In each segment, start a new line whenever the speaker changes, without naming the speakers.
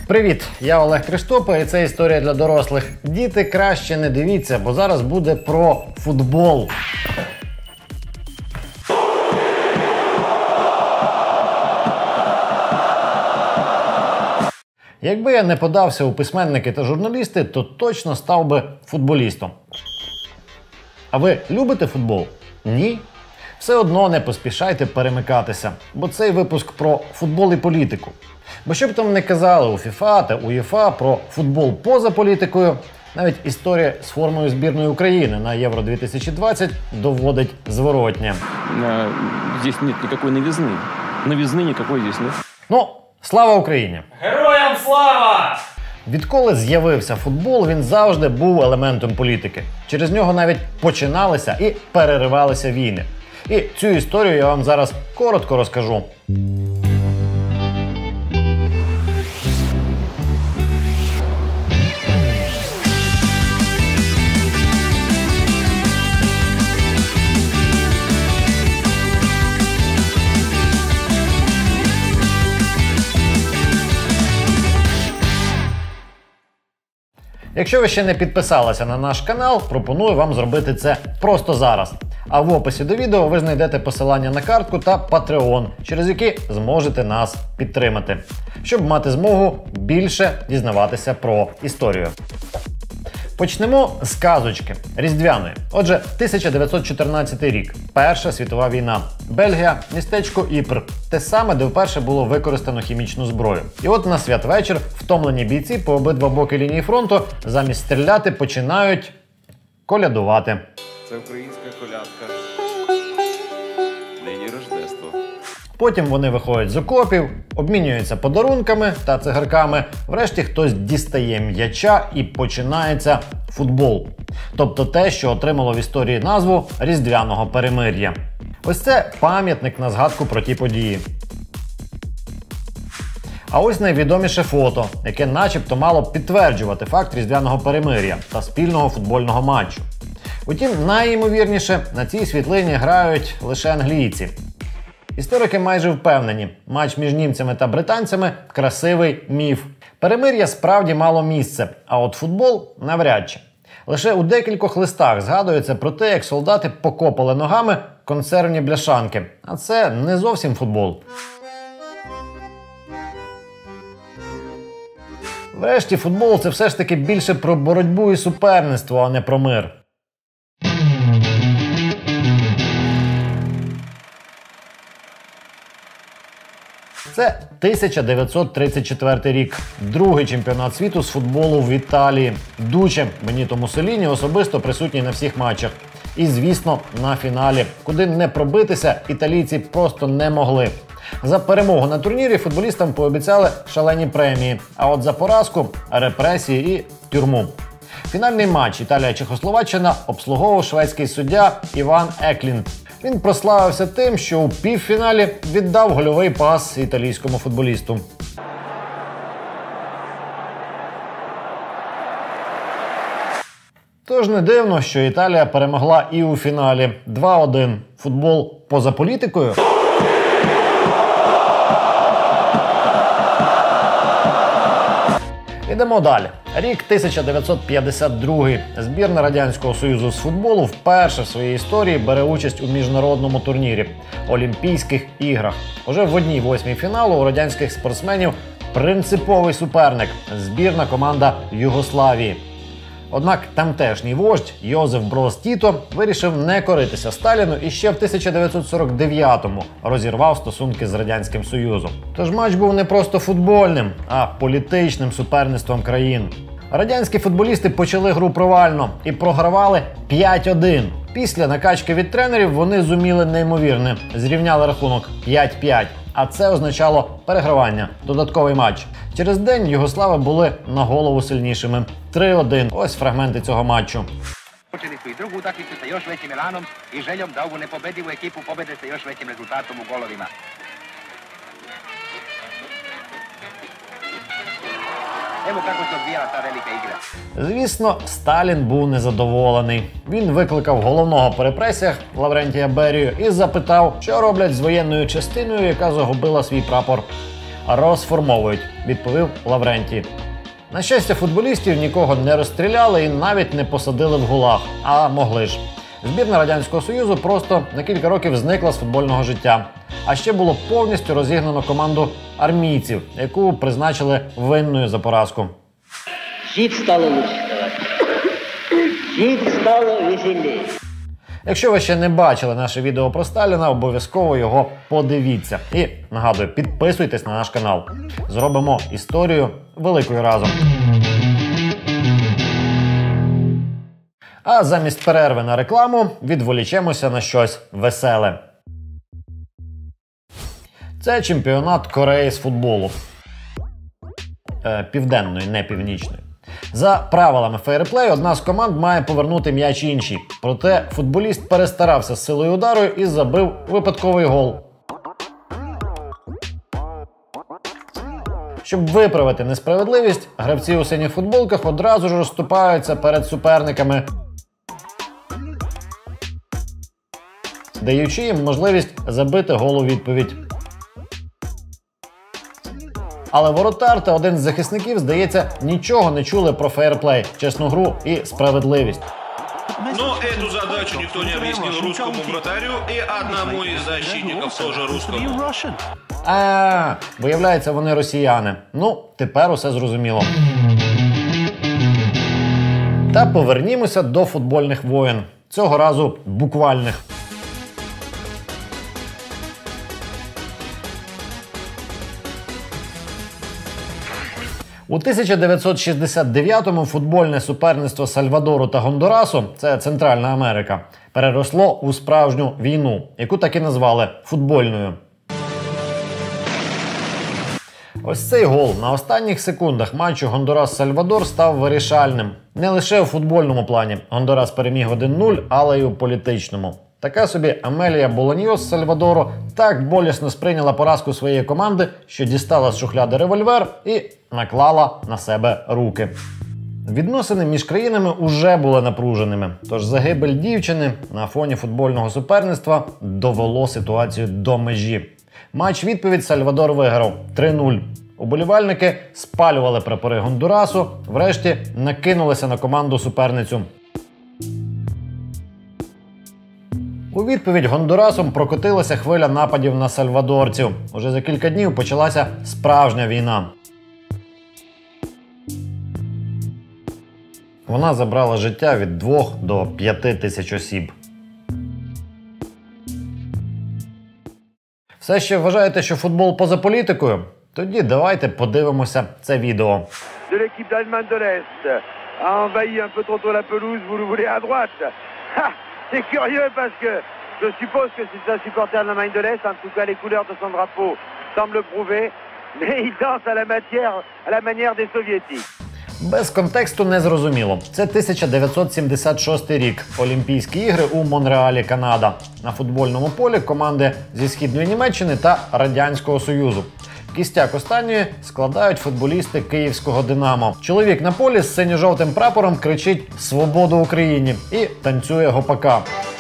Привіт, я Олег Криштопа і це історія для дорослих. Діти, краще не дивіться, бо зараз буде про футбол. Якби я не подався у письменники та журналісти, то точно став би футболістом. А ви любите футбол? Ні? Все одно не поспішайте перемикатися, бо цей випуск про футбол і політику. Бо що б там не казали у ФІФА та УЄФА про футбол поза політикою, навіть історія з формою збірної України на Євро-2020 доводить зворотнє.
Здесь нет никакой новизны. Новизны никакой здесь нет.
Ну, слава Україні!
Героям слава!
Відколи з'явився футбол, він завжди був елементом політики. Через нього навіть починалися і переривалися війни. І цю історію я вам зараз коротко розкажу. Якщо ви ще не підписалися на наш канал, пропоную вам зробити це просто зараз. А в описі до відео ви знайдете посилання на картку та Patreon, через які зможете нас підтримати, щоб мати змогу більше дізнаватися про історію. Почнемо з казочки різдвяної. Отже, 1914 рік. Перша світова війна. Бельгія, містечко Іпр. Те саме, де вперше було використано хімічну зброю. І от на святвечір втомлені бійці по обидва боки лінії фронту замість стріляти починають колядувати.
Це українська колядка. Нині Рождество.
Потім вони виходять з окопів, обмінюються подарунками та цигарками. Врешті хтось дістає м'яча і починається футбол. Тобто те, що отримало в історії назву Різдвяного перемир'я. Ось це пам'ятник на згадку про ті події. А ось найвідоміше фото, яке начебто мало підтверджувати факт Різдвяного перемир'я та спільного футбольного матчу. Утім, найімовірніше, на цій світлині грають лише англійці. Історики майже впевнені, матч між німцями та британцями – красивий міф. Перемир'я справді мало місце, а от футбол – навряд чи. Лише у декількох листах згадується про те, як солдати покопали ногами консервні бляшанки. А це не зовсім футбол. Врешті футбол – це все ж таки більше про боротьбу і суперництво, а не про мир. Це 1934 рік. Другий чемпіонат світу з футболу в Італії. Дуче Беніто Муссоліні особисто присутній на всіх матчах. І, звісно, на фіналі, куди не пробитися італійці просто не могли. За перемогу на турнірі футболістам пообіцяли шалені премії, а от за поразку – репресії і тюрму. Фінальний матч Італія-Чехословаччина обслуговував шведський суддя Іван Еклінд. Він прославився тим, що у півфіналі віддав гольовий пас італійському футболісту. Тож не дивно, що Італія перемогла і у фіналі 2-1. Футбол поза політикою? Ідемо далі. Рік 1952. Збірна Радянського Союзу з футболу вперше в своїй історії бере участь у міжнародному турнірі – Олімпійських іграх. Уже в 1/8 фіналу у радянських спортсменів принциповий суперник – збірна команда Югославії. Однак тамтешній вождь Йозеф Броз Тіто вирішив не коритися Сталіну і ще в 1949-му розірвав стосунки з Радянським Союзом. Тож матч був не просто футбольним, а політичним суперництвом країн. Радянські футболісти почали гру провально і програвали 5-1. Після накачки від тренерів вони зуміли неймовірне. Зрівняли рахунок 5-5. А це означало перегравання, додатковий матч. Через день югослави були на голову сильнішими. 3-1. Ось фрагменти цього матчу.
Počeli su i drugu utakmicu sa još većim elanom i željom da ovu nepobedivu ekipu pobede sa još većim rezultatom u golovima. Evo kako se odvijala ta velika igra.
Звісно, Сталін був незадоволений. Він викликав головного по репресіях Лаврентія Берію і запитав, що роблять з воєнною частиною, яка загубила свій прапор. Розформовують. відповів Лаврентій. На щастя, футболістів нікого не розстріляли і навіть не посадили в ГУЛАГ, а могли ж. Збірна Радянського Союзу просто на кілька років зникла з футбольного життя. А ще було повністю розігнано команду армійців, яку призначили винною за поразку.
Жить стало лучше, товарищи. Жить стало веселее.
Якщо ви ще не бачили наше відео про Сталіна, обов'язково його подивіться. І, нагадую, підписуйтесь на наш канал. Зробимо історію великою разом. А замість перерви на рекламу відволічемося на щось веселе. Це чемпіонат Кореї з футболу. Південної, не північної. За правилами фейерплею одна з команд має повернути м'яч іншій. Проте футболіст перестарався з силою удару і забив випадковий гол. Щоб виправити несправедливість, гравці у синіх футболках одразу ж розступаються перед суперниками, даючи їм можливість забити гол у відповідь. Але воротар та один з захисників, здається, нічого не чули про фейерплей, чесну гру і справедливість.
Но эту задачу никто не объяснил русскому вратарю и одному из защитников тоже русскому.
Виявляється, вони росіяни. Ну, тепер усе зрозуміло. Та повернімося до футбольних воєн. Цього разу буквальних. У 1969-му футбольне суперництво Сальвадору та Гондурасу, це Центральна Америка, переросло у справжню війну, яку так і назвали футбольною. Ось цей гол на останніх секундах матчу Гондурас-Сальвадор став вирішальним. Не лише у футбольному плані. Гондурас переміг 1-0, але й у політичному. Така собі Амелія Болоньйос з Сальвадору так болісно сприйняла поразку своєї команди, що дістала з шухляди револьвер і наклала на себе руки. Відносини між країнами уже були напруженими, тож загибель дівчини на фоні футбольного суперництва довело ситуацію до межі. Матч-відповідь Сальвадор виграв 3-0. Уболівальники спалювали прапори Гондурасу, врешті накинулися на команду-суперницю. У відповідь Гондурасом прокотилася хвиля нападів на сальвадорців. Уже за кілька днів почалася справжня війна. Вона забрала життя від 2 до 5 тисяч осіб. Все ще вважаєте, що футбол поза політикою? Тоді давайте подивимося це відео.
De l'équipe d'Allemagne de l'Est a envahi un peu trop tôt la pelouse, vous le voulez à droite. Ha, c'est curieux parce que je suppose que c'est un supporter de l'Allemagne de l'Est, en tout cas les couleurs de son drapeau semblent le prouver, mais il danse à la manière des soviétiques.
Без контексту не зрозуміло. Це 1976 рік. Олімпійські ігри у Монреалі, Канада. На футбольному полі команди зі Східної Німеччини та Радянського Союзу. Кістяк останньої складають футболісти київського «Динамо». Чоловік на полі з синьо-жовтим прапором кричить «Свободу Україні!» і танцює гопака.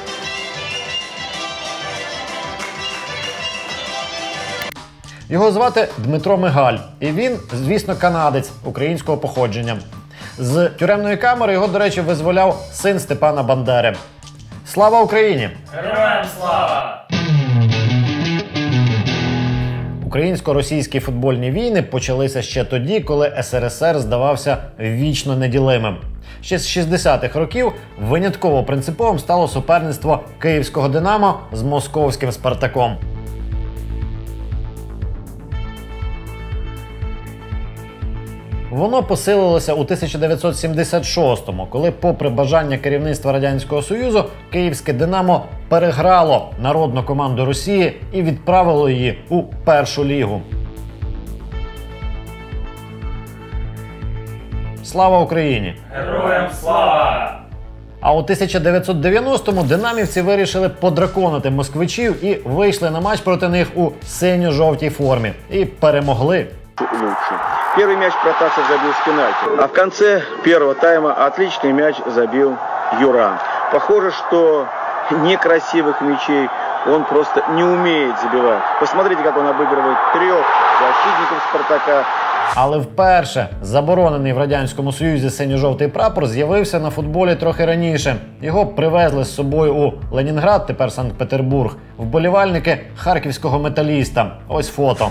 Його звати Дмитро Мигаль, і він, звісно, канадець українського походження. З тюремної камери його, до речі, визволяв син Степана Бандери. Слава Україні!
Героям слава!
Українсько-російські футбольні війни почалися ще тоді, коли СРСР здавався вічно неділимим. Ще з 60-х років винятково принциповим стало суперництво київського «Динамо» з московським «Спартаком». Воно посилилося у 1976-му, коли, попри бажання керівництва Радянського Союзу, київське «Динамо» переграло народну команду Росії і відправило її у першу лігу. Слава Україні!
Героям слава!
А у 1990-му динамівці вирішили подраконити москвичів і вийшли на матч проти них у синьо-жовтій формі. І перемогли.
Первый мяч Протасов забил с пенальти. А в конце первого тайма отличный мяч забил Юран. Похоже, что некрасивых мячей он просто не умеет забивать. Посмотрите, как он обыгрывает 3 защитников «Спартака».
Але вперше заборонений в Радянському Союзі синьо-жовтий прапор з'явився на футболі трохи раніше. Його привезли з собою у Ленінград, тепер Санкт-Петербург, вболівальники харківського Металіста. Ось фото.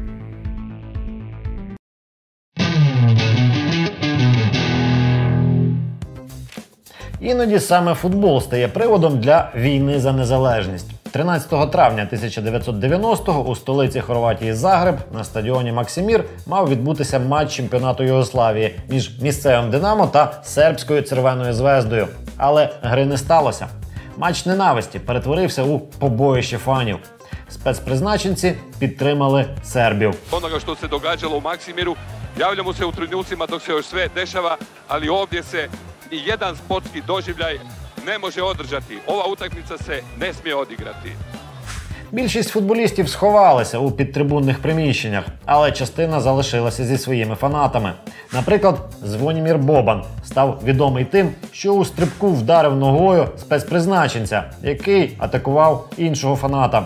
Іноді саме футбол стає приводом для війни за незалежність. 13 травня 1990-го у столиці Хорватії Загреб на стадіоні Максимір мав відбутися матч чемпіонату Югославії між місцевим «Динамо» та сербською «Червоною звездою». Але гри не сталося. Матч ненависті перетворився у побоїще фанів. Спецпризначенці підтримали сербів.
Onoga što se događalo u Maksimiru, javljamo se u trenucima dok se još sve dešava, ali ovdje se ni jedan sportski doživljaj ne može održati. Ova utakmica se ne smije odigrati.
Більшість футболістів сховалися у підтрибунних приміщеннях, але частина залишилася зі своїми фанатами. Наприклад, Звонімір Бобан став відомий тим, що у стрибку вдарив ногою спецпризначенця, який атакував іншого фаната.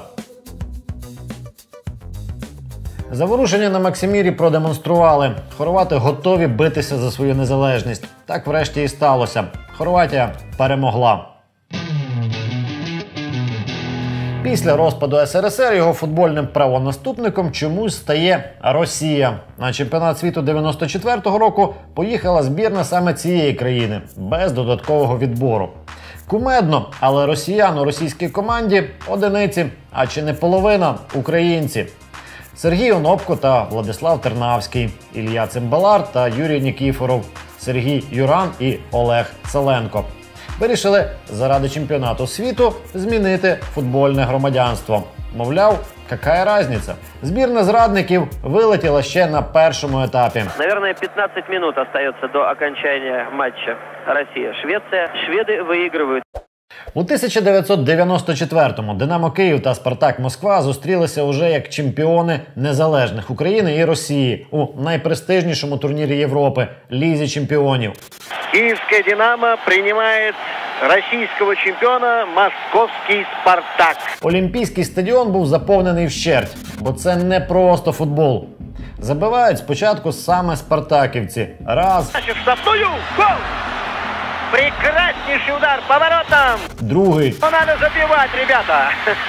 Заворушення на Максимірі продемонстрували. Хорвати готові битися за свою незалежність. Так врешті і сталося. Хорватія перемогла. Після розпаду СРСР його футбольним правонаступником чомусь стає Росія. На чемпіонат світу 94-го року поїхала збірна саме цієї країни, без додаткового відбору. Кумедно, але росіян у російській команді одиниці, а чи не половина – українці. Сергій Онопко та Владислав Тернавський, Ілля Цимбалар та Юрій Нікіфоров, Сергій Юран і Олег Селенко. Вирішили заради чемпіонату світу змінити футбольне громадянство. Мовляв, яка різниця? Збірна зрадників вилетіла ще на першому етапі.
Наверное, 15 минут остается до окончания матча Россия-Швеция. Шведы выигрывают.
У 1994-му «Динамо Київ» та «Спартак Москва» зустрілися уже як чемпіони незалежних України і Росії у найпрестижнішому турнірі Європи – Лізі чемпіонів.
Киевская «Динамо» принимает российского чемпиона московский «Спартак».
Олімпійський стадіон був заповнений вщерть, бо це не просто футбол. Забивають спочатку саме спартаківці. Раз.
Штрафную! Гол! Прекраснейший удар поворотом!
Другий.
Ну, надо забивать, ребята!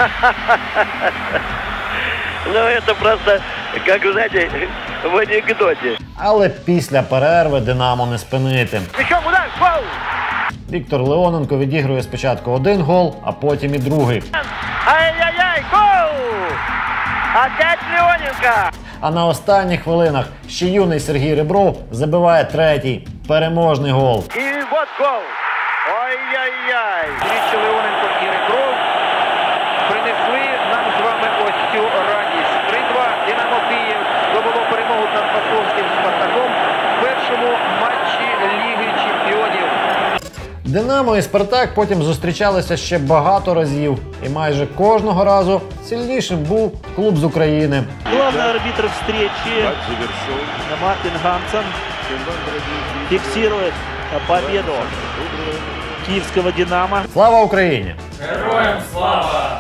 Ну, это просто, как вы знаете, в анекдоте.
Але після перерви «Динамо» не спинити.
Мячом удар! Гол!
Віктор Леоненко відігрує спочатку один гол, а потім і другий.
Ай-яй-яй! Гол! Опять Леоненко!
А на останніх хвилинах ще юний Сергій Ребров забиває третій, переможний гол.
І вот гол! Ой-яй-яй! Двічі Леоненко і Ребров принесли нам з вами ось цю радість. 3-2 «Динамо Київ» здобуло перемогу над московським «Спартаком» в першому матчі Ліги чемпіонів.
«Динамо» і «Спартак» потім зустрічалися ще багато разів. І майже кожного разу сильнішим був клуб з України.
Главный арбитр встречи Мартин Гансен фиксирует победу киевского «Динамо».
Слава Україні!
Героям слава!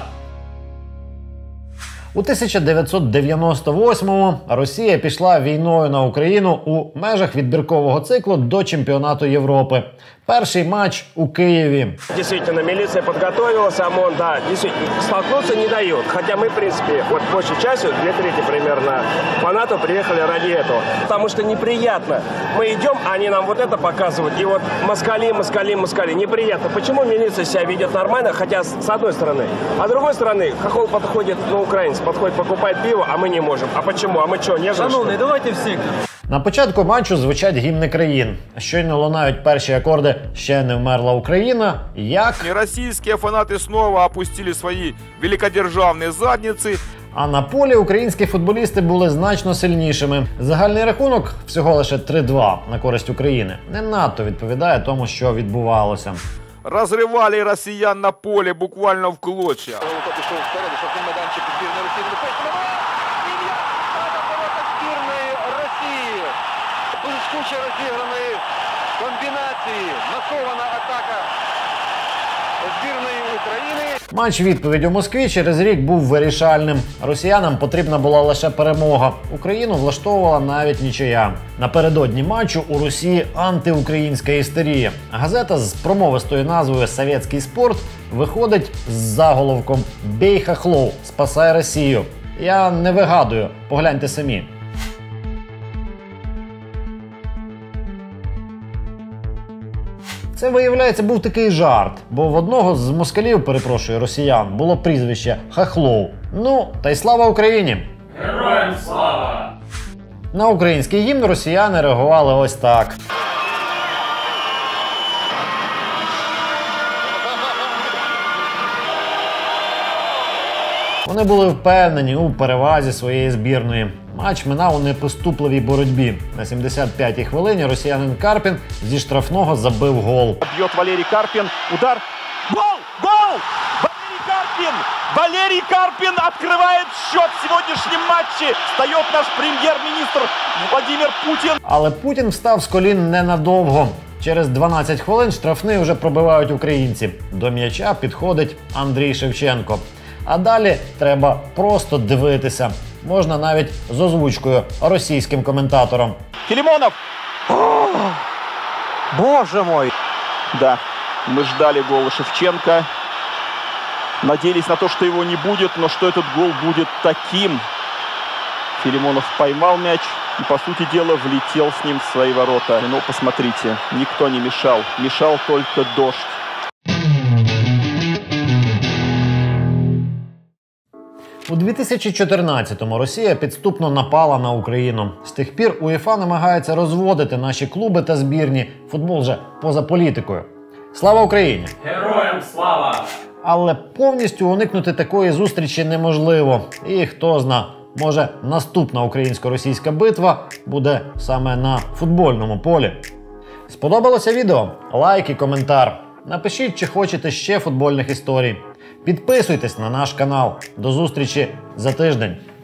У 1998-му Росія пішла війною на Україну у межах відбіркового циклу до чемпіонату Європи. Перший матч у Києві.
Действительно, милиция подготовилась, ОМОН, да, действительно, столкнуться не дает. Хотя мы, в принципе, вот большей частью, 2/3 примерно, фанатов приехали ради этого. Потому что неприятно. Мы идем, а они нам вот это показывают. И вот москали, москали, москали. Неприятно. Почему милиция себя ведет нормально, хотя с одной стороны. А с другой стороны, хохол подходит, ну, украинец, подходит, покупает пиво, а мы не можем. А почему? А мы что, не живем?
Шановні, давайте всі.
На початку матчу звучать гімни країн. Щойно лунають перші акорди «Ще не вмерла Україна», як...
Российские фанаты снова опустили свои великодержавные задницы.
А на полі українські футболісти були значно сильнішими. Загальний рахунок всього лише 3-2 на користь України. Не надто відповідає тому, що відбувалося.
Разрывали россиян на поле буквально в клочья.
Куча розіграної комбінації, масована атака
збірної України.
Матч відповідь у Москві через рік був вирішальним. Росіянам потрібна була лише перемога. Україну влаштовувала навіть нічия. Напередодні матчу у Росії антиукраїнська істерія. Газета з промовистою назвою «Совєтський спорт» виходить з заголовком «Бей хохлов, спасай Росію». Я не вигадую, погляньте самі. Це, виявляється, був такий жарт, бо в одного з москалів, перепрошую, росіян, було прізвище Хохлов. Ну, та й слава Україні!
Героям слава!
На український гімн росіяни реагували ось так. Вони були впевнені у перевазі своєї збірної. Матч минав у непоступливій боротьбі. На 75-й хвилині росіянин Карпін зі штрафного забив гол.
Бьет Валерий Карпин. Удар. Гол! Гол! Валерий Карпин! Валерий Карпин открывает счет в сегодняшнем матче. Встает наш прем'єр-міністр Владимир Путін.
Але Путін встав з колін ненадовго. Через 12 хвилин штрафний вже пробивають українці. До м'яча підходить Андрій Шевченко. А далі треба просто дивитися. Можна навіть з озвучкою російським коментатором.
Филимонов! О, боже мой! Да, мы ждали гола Шевченко. Надеялись на то, что его не будет, но что этот гол будет таким. Филимонов поймал мяч и, по сути дела, влетел с ним в свои ворота. Но посмотрите, никто не мешал. Мешал только дождь.
У 2014-му Росія підступно напала на Україну. З тих пір УЄФА намагається розводити наші клуби та збірні. Футбол же поза політикою. Слава Україні!
Героям слава!
Але повністю уникнути такої зустрічі неможливо. І хто зна, може наступна українсько-російська битва буде саме на футбольному полі. Сподобалося відео? Лайк і коментар. Напишіть, чи хочете ще футбольних історій. Підписуйтесь на наш канал. До зустрічі за тиждень.